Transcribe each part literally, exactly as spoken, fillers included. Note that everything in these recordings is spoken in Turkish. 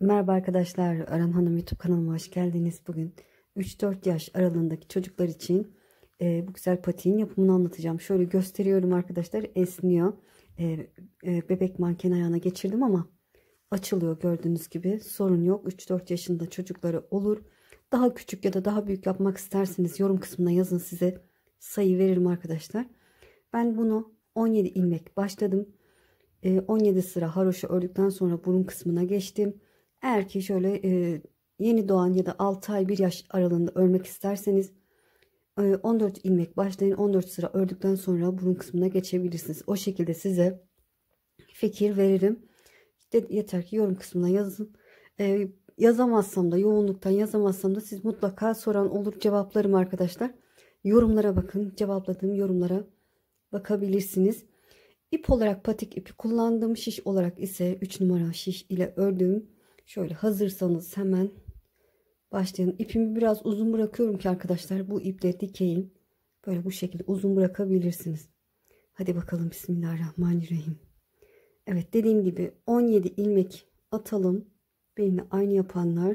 Merhaba arkadaşlar, Aran Hanım YouTube kanalıma hoş geldiniz. Bugün üç dört yaş aralığındaki çocuklar için e, bu güzel patiğin yapımını anlatacağım. Şöyle gösteriyorum arkadaşlar, esniyor. E, e, bebek manken ayağına geçirdim ama açılıyor, gördüğünüz gibi sorun yok. üç dört yaşında çocukları olur. Daha küçük ya da daha büyük yapmak isterseniz yorum kısmına yazın, size sayı veririm arkadaşlar. Ben bunu on yedi ilmek başladım. on yedi sıra haroşa ördükten sonra burun kısmına geçtim. Eğer ki şöyle e, yeni doğan ya da altı ay bir yaş aralığında örmek isterseniz e, on dört ilmek başlayın, on dört sıra ördükten sonra burun kısmına geçebilirsiniz. O şekilde size fikir veririm. İşte yeter ki yorum kısmına yazın. E, yazamazsam da, yoğunluktan yazamazsam da siz mutlaka soran olur, cevaplarım arkadaşlar. Yorumlara bakın, cevapladığım yorumlara bakabilirsiniz. İp olarak patik ipi kullandım. Şiş olarak ise üç numara şiş ile ördüm. Şöyle hazırsanız hemen başlayın. İpimi biraz uzun bırakıyorum ki arkadaşlar bu iple dikeyim. Böyle bu şekilde uzun bırakabilirsiniz. Hadi bakalım, Bismillahirrahmanirrahim. Evet, dediğim gibi on yedi ilmek atalım. Benimle aynı yapanlar.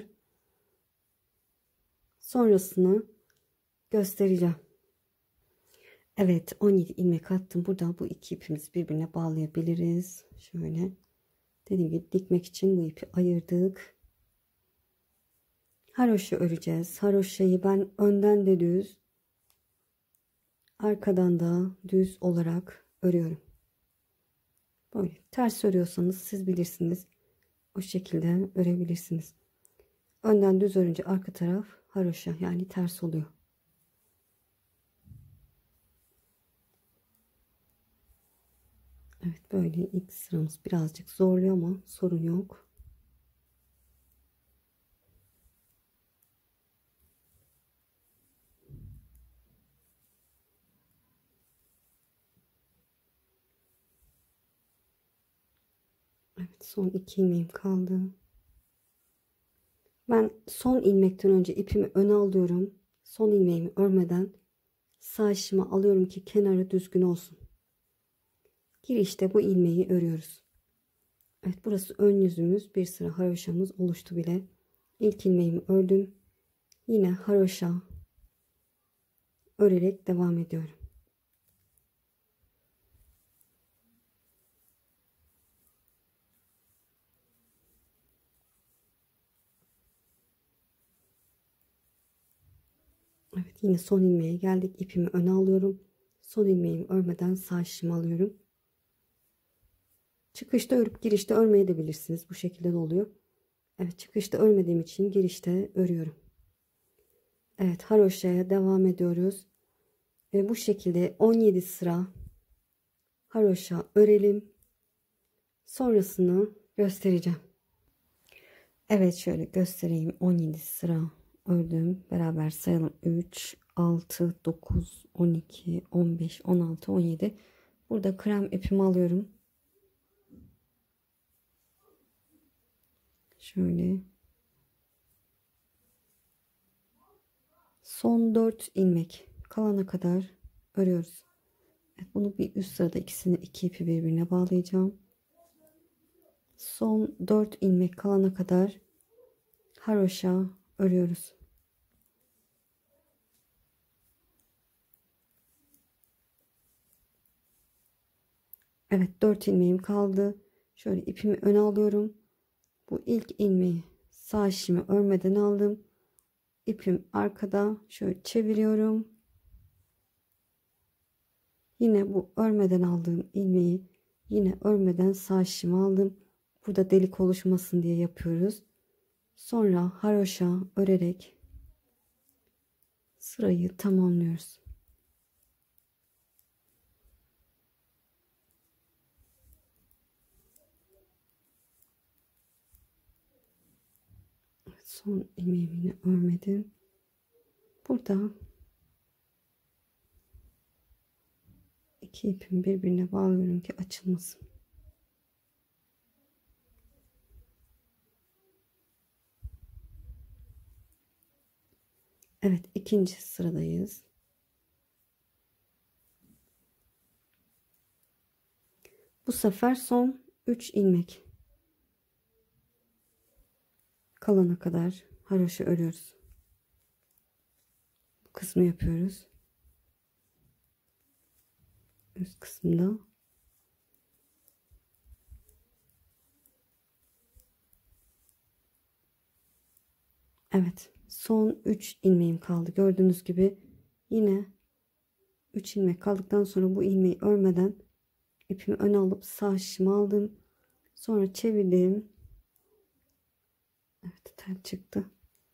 Sonrasını göstereceğim. Evet, on yedi ilmek attım. Buradan bu iki ipimizi birbirine bağlayabiliriz. Şöyle. Dediğim gibi dikmek için bu ipi ayırdık. Haroşa öreceğiz. Haroşayı ben önden de düz, arkadan da düz olarak örüyorum. Böyle ters örüyorsanız siz bilirsiniz. O şekilde örebilirsiniz. Önden düz örünce arka taraf haroşa, yani ters oluyor. Evet, böyle ilk sıramız birazcık zorluyor ama sorun yok. Evet, son iki ilmeğim kaldı. Ben son ilmekten önce ipimi öne alıyorum. Son ilmeğimi örmeden sağ şişime alıyorum ki kenarı düzgün olsun. Girişte bu ilmeği örüyoruz. Evet, burası ön yüzümüz. Bir sıra haroşamız oluştu bile. İlk ilmeğimi ördüm. Yine haroşa örerek devam ediyorum. Evet, yine son ilmeğe geldik. İpimi öne alıyorum. Son ilmeğimi örmeden sağ şişimi alıyorum. Çıkışta örüp girişte örmeyebilirsiniz. Bu şekilde de oluyor. Evet, çıkışta örmediğim için girişte örüyorum. Evet, haroşaya devam ediyoruz. Ve bu şekilde on yedi sıra haroşa örelim. Sonrasını göstereceğim. Evet, şöyle göstereyim. on yedi sıra ördüm. Beraber sayalım. üç, altı, dokuz, on iki, on beş, on altı, on yedi. Burada krem ipimi alıyorum. Şöyle. Son dört ilmek kalana kadar örüyoruz. Evet, bunu bir üst sırada ikisini, iki ipi birbirine bağlayacağım. Son dört ilmek kalana kadar haroşa örüyoruz. Evet, dört ilmeğim kaldı. Şöyle ipimi öne alıyorum. Bu ilk ilmeği sağ şişimi örmeden aldım. İpim arkada, şöyle çeviriyorum. Yine bu örmeden aldığım ilmeği yine örmeden sağ şişimi aldım. Burada delik oluşmasın diye yapıyoruz. Sonra haroşa örerek sırayı tamamlıyoruz. Son ilmeğimi yine örmedim. Burada iki ipimi birbirine bağlıyorum ki açılmasın. Evet, ikinci sıradayız. Bu sefer son üç ilmek. kalana kadar haroşa örüyoruz. Bu kısmı yapıyoruz. Üst kısımda. Evet, son üç ilmeğim kaldı. Gördüğünüz gibi yine üç ilmek kaldıktan sonra bu ilmeği örmeden ipimi öne alıp sağ şişimi aldım. Sonra çevirdim. Evet, tel çıktı.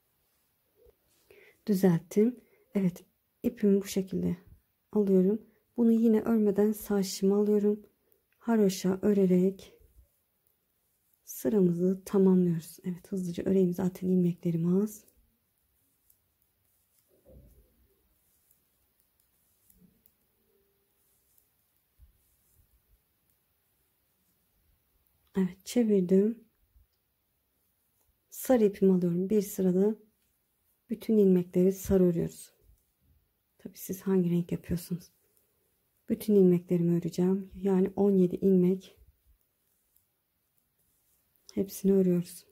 Düzelttim. Evet, ipimi bu şekilde alıyorum. Bunu yine örmeden sağ şişimi alıyorum. Haroşa örerek sıramızı tamamlıyoruz. Evet, hızlıca öreyim, zaten ilmeklerim az. Evet, çevirdim. Sarı ipimi alıyorum. Bir sırada bütün ilmekleri sarı örüyoruz. Tabii siz hangi renk yapıyorsunuz? Bütün ilmeklerimi öreceğim. Yani on yedi ilmek. Hepsini örüyoruz.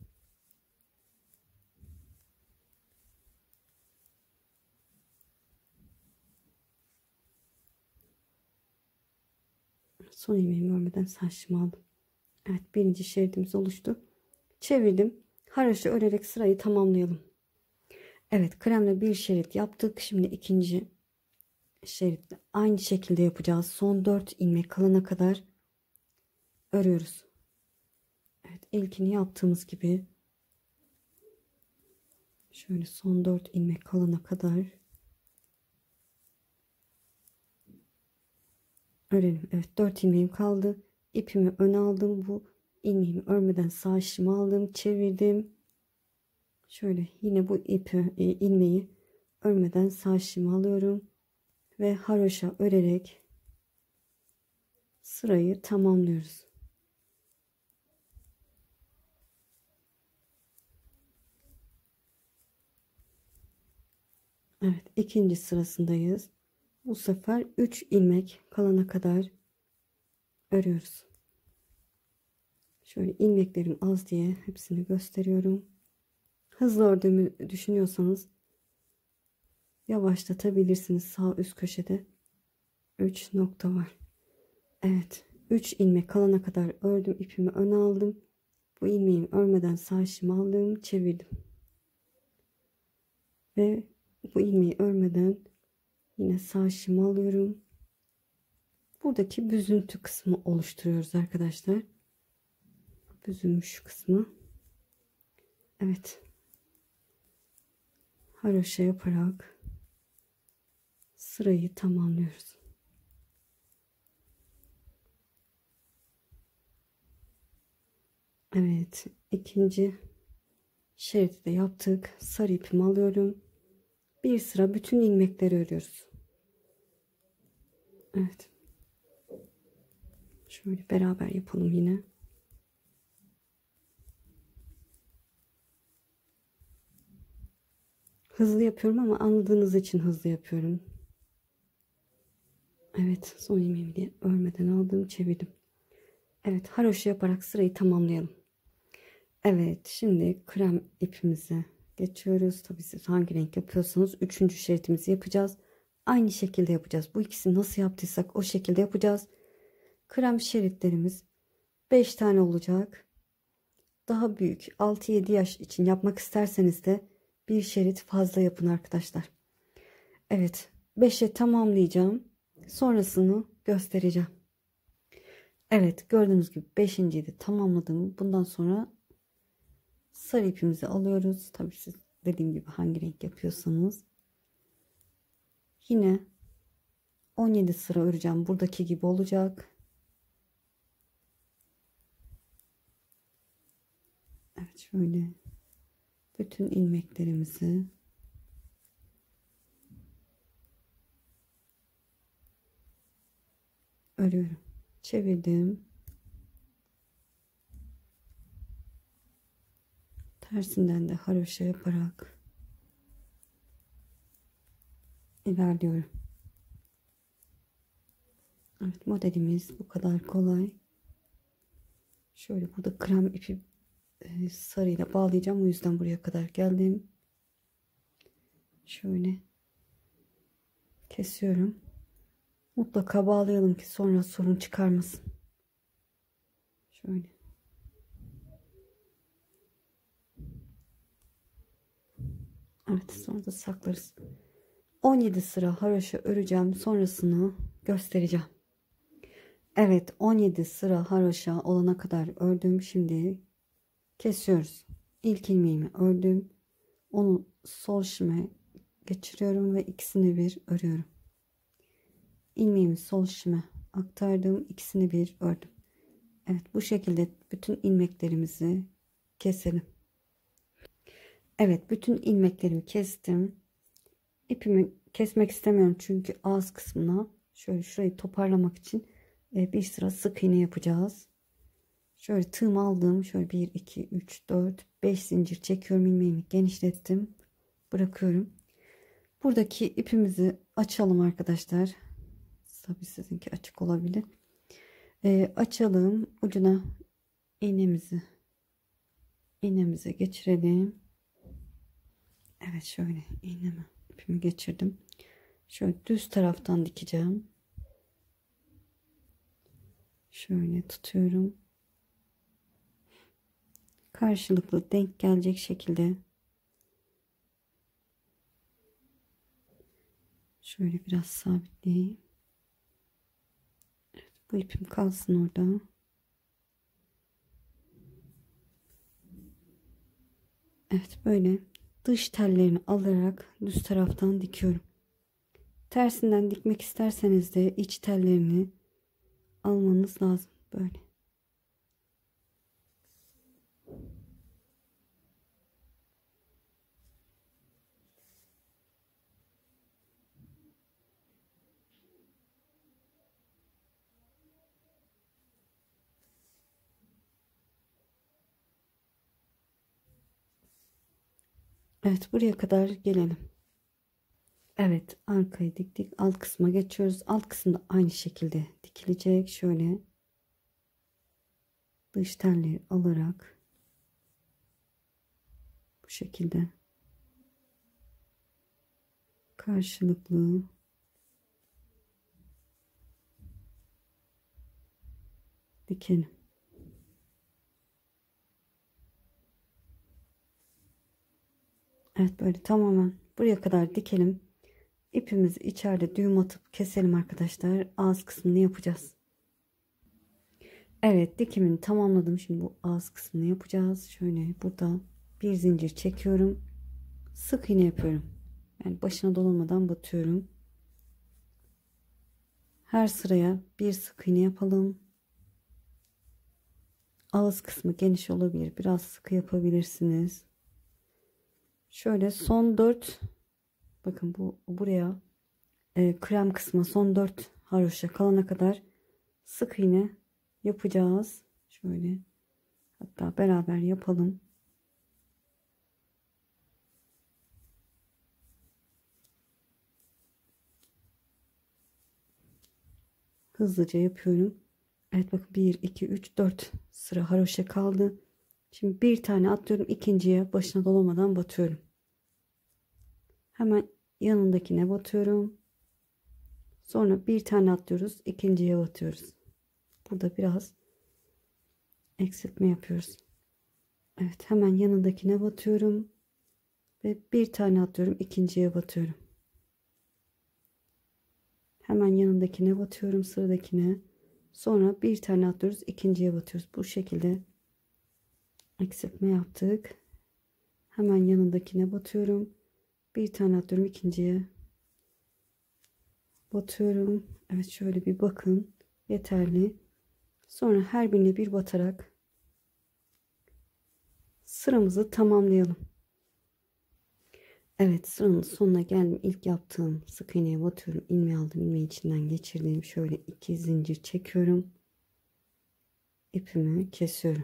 Son ilmeğimi örmeden saçımı aldım. Evet, birinci şeridimiz oluştu. Çevirdim. Haroşa örerek sırayı tamamlayalım. Evet, kremle bir şerit yaptık. Şimdi ikinci şeritle aynı şekilde yapacağız. Son dört ilmek kalana kadar örüyoruz. Evet, ilkini yaptığımız gibi şöyle son dört ilmek kalana kadar örelim. Evet, dört ilmeğim kaldı. İpimi öne aldım. Bu ilmeğimi örmeden sağ şişimi aldım. Çevirdim. Şöyle yine bu ipi e, ilmeği örmeden sağ şişimi alıyorum. Ve haroşa örerek sırayı tamamlıyoruz. Evet, ikinci sırasındayız. Bu sefer üç ilmek kalana kadar örüyoruz. Şöyle ilmeklerim az diye hepsini gösteriyorum. Hızlı ördüğümü düşünüyorsanız yavaşlatabilirsiniz. Sağ üst köşede üç nokta var. Evet, üç ilmek kalana kadar ördüm. İpimi öne aldım. Bu ilmeğimi örmeden sağ şişimi aldım. Çevirdim. Ve bu ilmeği örmeden yine sağ şişimi alıyorum. Buradaki büzüntü kısmı oluşturuyoruz arkadaşlar. Büzülmüş kısmı. Evet. Haroşa yaparak sırayı tamamlıyoruz. Evet, ikinci şeridi de yaptık. Sarı ipimi alıyorum. Bir sıra bütün ilmekleri örüyoruz. Evet. Şöyle beraber yapalım yine. Hızlı yapıyorum ama anladığınız için hızlı yapıyorum. Evet, son ilmeğimi de örmeden aldım, çevirdim. Evet, haroşa yaparak sırayı tamamlayalım. Evet, şimdi krem ipimize geçiyoruz. Tabii siz hangi renk yapıyorsanız üçüncü şeritimizi yapacağız. Aynı şekilde yapacağız. Bu ikisini nasıl yaptıysak o şekilde yapacağız. Krem şeritlerimiz beş tane olacak. Daha büyük altı yedi yaş için yapmak isterseniz de bir şerit fazla yapın arkadaşlar. Evet, beşe tamamlayacağım. Sonrasını göstereceğim. Evet, gördüğünüz gibi beşinciyi de tamamladım. Bundan sonra sarı ipimizi alıyoruz. Tabii siz dediğim gibi hangi renk yapıyorsanız. Yine on yedi sıra öreceğim. Buradaki gibi olacak. Evet, şöyle bütün ilmeklerimizi örüyorum. Çevirdim. Tersinden de haroşa yaparak ilerliyorum. Evet, modelimiz bu kadar kolay. Şöyle burada krem ipi e, sarıyla bağlayacağım. O yüzden buraya kadar geldim. Şöyle kesiyorum. Mutlaka bağlayalım ki sonra sorun çıkarmasın. Şöyle. Evet, sonra da saklarız. on yedi sıra haroşa öreceğim. Sonrasını göstereceğim. Evet, on yedi sıra haroşa olana kadar ördüm. Şimdi kesiyoruz. İlk ilmeğimi ördüm. Onu sol şişime geçiriyorum ve ikisini bir örüyorum. İlmeğimi sol şişime aktardım. İkisini bir ördüm. Evet, bu şekilde bütün ilmeklerimizi keselim. Evet, bütün ilmeklerimi kestim. İpimi kesmek istemiyorum çünkü ağız kısmına şöyle şurayı toparlamak için bir sıra sık iğne yapacağız. Şöyle tığımı aldım. Şöyle bir, iki, üç, dört, beş zincir çekiyorum. İlmeğimi genişlettim. Bırakıyorum. Buradaki ipimizi açalım arkadaşlar. Tabii sizinki açık olabilir. E, açalım. Ucuna iğnemizi iğnemize geçirelim. Evet, şöyle iğnemi ipimi geçirdim. Şöyle düz taraftan dikeceğim. Şöyle tutuyorum. Karşılıklı denk gelecek şekilde şöyle biraz sabitleyeyim. Evet, bu ipim kalsın orada. Evet, böyle dış tellerini alarak düz taraftan dikiyorum. Tersinden dikmek isterseniz de iç tellerini almanız lazım. Böyle. Evet, buraya kadar gelelim. Evet, arkayı diktik. Alt kısma geçiyoruz. Alt kısımda aynı şekilde dikilecek. Şöyle dış telleri alarak bu şekilde karşılıklı dikelim. Evet, böyle tamamen buraya kadar dikelim. İpimizi içeride düğüm atıp keselim arkadaşlar. Ağız kısmını yapacağız. Evet, dikimini tamamladım. Şimdi bu ağız kısmını yapacağız. Şöyle burada bir zincir çekiyorum. Sık iğne yapıyorum. Yani başına dolanmadan batıyorum. Her sıraya bir sık iğne yapalım. Ağız kısmı geniş olabilir. Biraz sıkı yapabilirsiniz. Şöyle son dört, bakın bu buraya e, krem kısmı son dört haroşa kalana kadar sık iğne yapacağız. Şöyle hatta beraber yapalım. Hızlıca yapıyorum. Evet, bakın bir, iki, üç, dört sıra haroşa kaldı. Şimdi bir tane atlıyorum. İkinciye başına dolamadan batıyorum. Hemen yanındakine batıyorum. Sonra bir tane atlıyoruz. İkinciye batıyoruz. Burada biraz eksiltme yapıyoruz. Evet, hemen yanındakine batıyorum. Ve bir tane atlıyorum. İkinciye batıyorum. Hemen yanındakine batıyorum. Sıradakine. Sonra bir tane atlıyoruz. İkinciye batıyoruz. Bu şekilde eksiltme yaptık. Hemen yanındakine batıyorum. Bir tane atlıyorum. İkinciye batıyorum. Evet, şöyle bir bakın. Yeterli. Sonra her birine bir batarak sıramızı tamamlayalım. Evet, sıranın sonuna geldim. İlk yaptığım sık iğneye batıyorum. İlmeği aldım. İlmeği içinden geçirdiğim şöyle iki zincir çekiyorum. İpimi kesiyorum.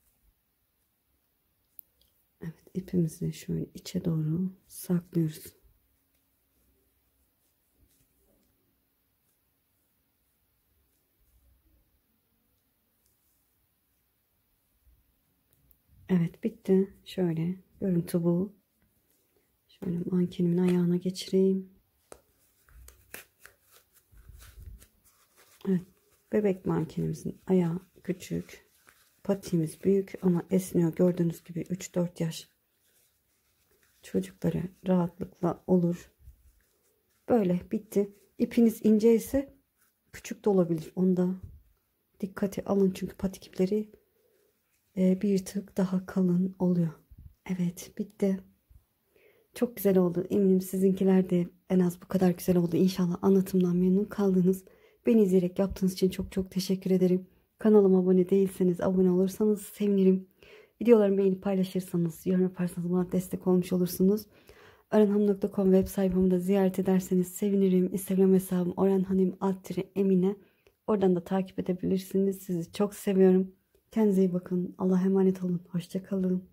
Evet, ipimizi şöyle içe doğru saklıyoruz. Evet, bitti. Şöyle görüntü bu. Şöyle mankenimin ayağına geçireyim. Evet. Bebek mankenimizin ayağı küçük. Patiğimiz büyük ama esniyor. Gördüğünüz gibi üç dört yaş çocuklara rahatlıkla olur. Böyle bitti. İpiniz ince ise küçük de olabilir. Onda dikkate alın çünkü patik ipleri e, bir tık daha kalın oluyor. Evet, bitti. Çok güzel oldu. Eminim sizinkiler de en az bu kadar güzel oldu. İnşallah anlatımdan memnun kaldınız. Beni izleyerek yaptığınız için çok çok teşekkür ederim. Kanalıma abone değilseniz abone olursanız sevinirim. Videolarımı beğenip paylaşırsanız, yorum yaparsanız bana destek olmuş olursunuz. oranhanım nokta com web sayfamı da ziyaret ederseniz sevinirim. Instagram hesabım oranhanim emine. Oradan da takip edebilirsiniz. Sizi çok seviyorum. Kendinize iyi bakın. Allah'a emanet olun. Hoşça kalın.